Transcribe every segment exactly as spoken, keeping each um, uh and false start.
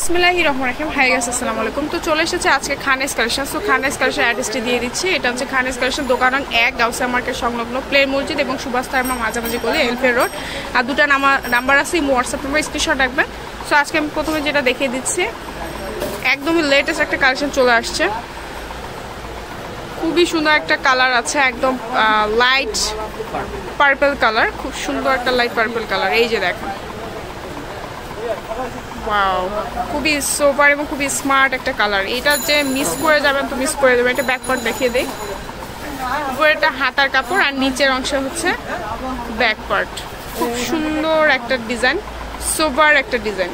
বিসমিল্লাহির রহমানির রহিম। Hi guys, আসসালামু আলাইকুম। তো চলে এসেছে আজকে Khan's collection. So Khan's collection অ্যাড্রেসটি দিয়ে দিচ্ছি। এটা হচ্ছে খানেস কালেকশন, দোকান নং এক, গাউসিয়া মার্কেট সংলগ্ন, প্লেন মসজিদ এবং সুভাষ তারমা মাঝামাঝি গলি, এলফের রোড। আর দুটো নাম্বার আছে, হোয়াটসঅ্যাপ নাম্বার, স্ক্রিনশট রাখবেন। সো আজকে আমি প্রথমে যেটা দেখিয়ে দিচ্ছি, একদমই লেটেস্ট একটা কালেকশন চলে আসছে। খুবই সুন্দর একটা কালার আছে, একদম লাইট পার্পল কালার, খুব সুন্দর একটা লাইট পার্পল কালার। এই যে দেখেন, ওয়াও, খুবই সোবার এবং খুবই স্মার্ট একটা কালার। এটা যে মিস করে যাবেন তো মিস করে দেবেন। এটা ব্যাক পার্ট দেখিয়ে দেই। উপরে একটা হাতার কাপড় আর নিচের অংশ হচ্ছে ব্যাক পার্ট। খুব সুন্দর একটা ডিজাইন, সোবার একটা ডিজাইন।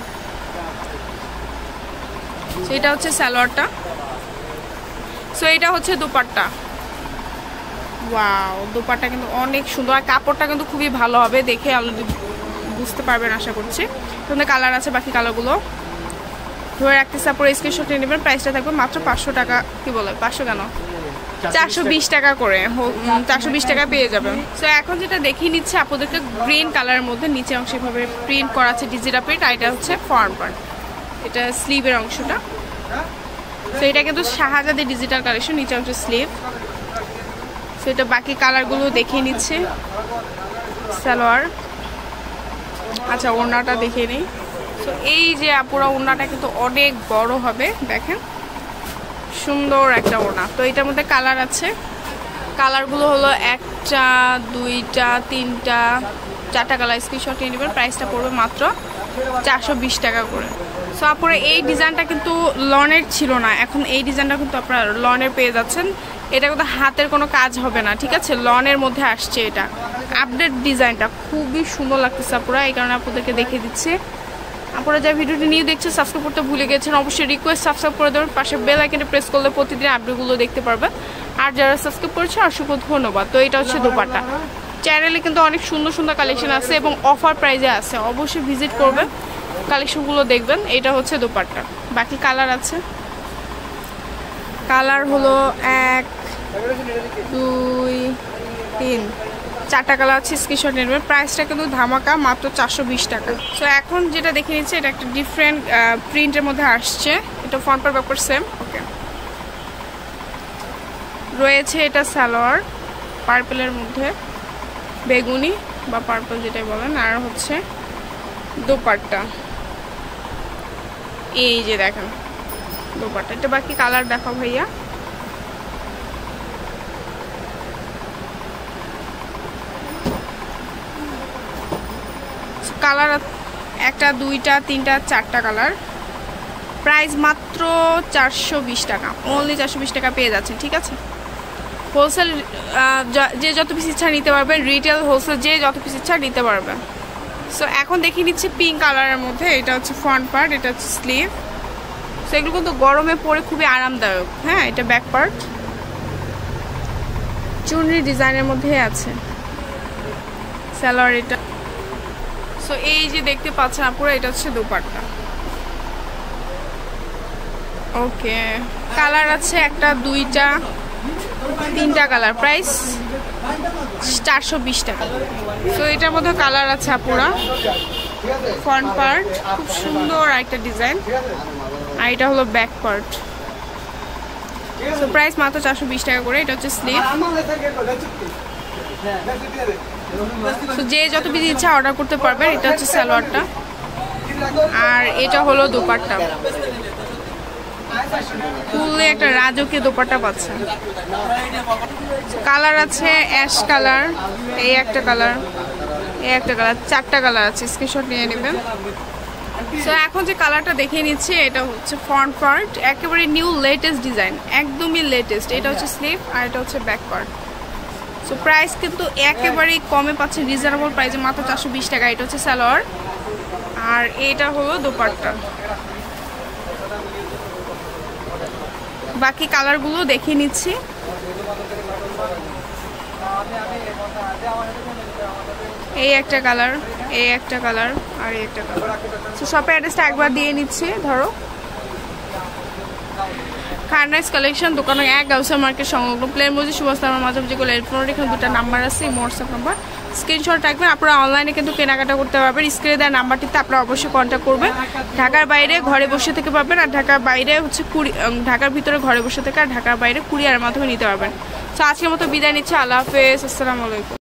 এটা হচ্ছে সালোয়ারটা। সো এটা হচ্ছে দুপাট্টা। ওয়াও, দুপাট্টা কিন্তু অনেক সুন্দর, আর কাপড়টা কিন্তু খুবই ভালো হবে, দেখে অলরেডি বুঝতে পারবেন আশা করছি। তোমাদের কালার আছে, বাকি কালারগুলো ধরে রাখতেছে। আপনার স্ক্রিনশট নিয়ে নেবেন। প্রাইসটা থাকবে মাত্র পাঁচশো টাকা। কি বলে পাঁচশো কেন, চারশো বিশ টাকা করে, চারশো বিশ টাকা পেয়ে যাবেন। সো এখন যেটা দেখিয়ে নিচ্ছে আপনাদেরকে, গ্রিন কালারের মধ্যে নিচে অংশ এভাবে প্রিন্ট করা আছে ডিজিটাল প্রিন্ট। আর এটা হচ্ছে ফর্ম পার্ট, এটা স্লিভের অংশটা। সো এটা কিন্তু শাহজাদি ডিজিটাল কালেকশন, নিচে অংশ স্লিভ। সো এটা বাকি কালারগুলো দেখিয়ে নিচ্ছে। সালোয়ার, আচ্ছা ওড়নাটা দেখিয়ে নিই। তো এই যে আপুরা, ওড়নাটা কিন্তু অনেক বড় হবে, দেখেন সুন্দর একটা ওড়না। তো এটার মধ্যে কালার আছে, কালারগুলো হলো একটা, দুইটা, তিনটা, চারটা কালার। স্ক্রিনশট নিয়ে নেবেন। প্রাইসটা পড়বে মাত্র চারশো বিশ টাকা করে। সো আপনারা এই ডিজাইনটা কিন্তু লনের ছিল না, এখন এই ডিজাইনটা কিন্তু আপনারা লনের পেয়ে যাচ্ছেন। এটা কিন্তু হাতের কোনো কাজ হবে না, ঠিক আছে, লনের মধ্যে আসছে। এটা আপডেট ডিজাইনটা খুবই সুন্দর লাগতেছে আপনারা, এই কারণে আপনাদেরকে দেখিয়ে দিচ্ছে। আপনারা যা ভিডিওটি নিয়ে দেখছেন, সাবস্ক্রাইব করতে ভুলে গেছেন, অবশ্যই রিকোয়েস্ট সাবস্ক্রাইব করে দেবেন। পাশে বেল আইকনটা প্রেস করলে প্রতিদিন আপডেটগুলো দেখতে পারবেন। আর যারা সাবস্ক্রাইব করেছে অসংখ্য ধন্যবাদ। তো এটা হচ্ছে দোপাট্টা। চ্যানেলে কিন্তু অনেক সুন্দর সুন্দর কালেকশন আছে এবং অফার প্রাইজে আছে, অবশ্যই ভিজিট করবেন, কালেকশনগুলো দেখবেন। এটা হচ্ছে দোপাট্টা। বাকি কালার আছে, কালার হলো এক, দুই, তিন, চারটা কালার আছে। স্ক্রিনশট নেবেন। প্রাইসটা কিন্তু ধামাকা, মাত্র চারশো বিশ টাকা। সো এখন যেটা দেখে নিচ্ছে, এটা একটা ডিফারেন্ট প্রিন্টের মধ্যে আসছে। এটা front per back per same. Okay, রয়েছে এটা সালোয়ার পার্পলের মধ্যে, বেগুনি বা পার্পল যেটাই বলেন। আর হচ্ছে দোপাট্টা, এই যে দেখেন দোপাট্টা। এটা বাকি কালার দেখো ভাইয়া। কালার একটা, দুইটা, তিনটা, চারটা কালার। প্রাইস মাত্র চারশো বিশ টাকা, অনলি চারশো বিশ টাকা পেয়ে যাচ্ছেন, ঠিক আছে। হোলসেল যে যত পিস ইচ্ছা নিতে পারবেন, রিটেল হোলসেল যে যত পিস ইচ্ছা নিতে পারবেন। সো এখন দেখিয়ে নিচ্ছি পিঙ্ক কালারের মধ্যে। এটা হচ্ছে ফ্রন্ট পার্ট, এটা হচ্ছে স্লিভ। সো এগুলো কিন্তু গরমে পরে খুবই আরামদায়ক। হ্যাঁ, এটা ব্যাক পার্ট, চুনরি ডিজাইনের মধ্যে আছে। সালোয়ার এটা। সো এই যে দেখতে পাচ্ছেন আপুরা, এটা হচ্ছে দোপাট্টা। ওকে, কালার আছে একটা, দুইটা, তিনটা কালার। প্রাইস চারশো বিশ টাকা। সো এটার মধ্যে কালার আছে আপুরা। ফ্রন্ট পার্ট খুব সুন্দর একটা ডিজাইন, আর এটা হলো ব্যাক পার্ট। সো প্রাইস মাত্র চারশো বিশ টাকা করে। এটা হচ্ছে স্লিভ। তো যে যত বেশি ইচ্ছা অর্ডার করতে পারবেন। এটা হচ্ছে সালোয়ারটা, আর এটা হলো দোপাট্টা। ফুলে একটা রাজকীয় দোপাট্টা পাচ্ছেন। কালার আছে অ্যাশ কালার, এই একটা কালার, এই একটা কালার, চারটা কালার আছে। স্ক্রিনশট নিয়ে নেবেন। সো এখন যে কালারটা দেখিয়ে নিচ্ছি, এটা হচ্ছে ফ্রন্ট পার্ট, একেবারে নিউ লেটেস্ট ডিজাইন, একদমই লেটেস্ট। এটা হচ্ছে স্লিভ, আর এটা হচ্ছে ব্যাক পার্ট। সো প্রাইস কিন্তু একেবারেই কমে পাচ্ছেন, রিজনেবল প্রাইসে, মাত্র চারশো বিশ টাকা। এটা হচ্ছে সালোয়ার, আর এটা হলো দোপাট্টা। বাকি কালারগুলো দেখিয়ে নিচ্ছি। এই একটা কালার, এই একটা কালার, আর এই একটা কালার। সো শপের অ্যাড্রেসটা একবার দিয়ে নিচ্ছি। ধরো খানরাইস কালেকশন, দোকানে এক, গাউসিয়া মার্কেট সংলগ্ন, প্লেন মসজিদ, সুভাষ তারমা মাঝামাঝি গলি, এলফের রোড। এখানে দুটো নাম্বার আছে, হোয়াটসঅ্যাপ নাম্বার। স্ক্রিনশট রাখবেন, আপনারা অনলাইনে কিন্তু কেনাকাটা করতে পারবেন। স্ক্রিনে দেওয়া নাম্বারটিতে আপনারা অবশ্যই কন্ট্যাক্ট করবেন। ঢাকার বাইরে ঘরে বসে থেকে পাবেন, আর ঢাকার বাইরে হচ্ছে কুড়ি ঢাকার ভিতরে ঘরে বসে থেকে, আর ঢাকার বাইরে কুরিয়ারের মাধ্যমে নিতে পারবেন। তো আজকের মতো বিদায় নিচ্ছি, আল্লাহ হাফেজ, আসসালামু আলাইকুম।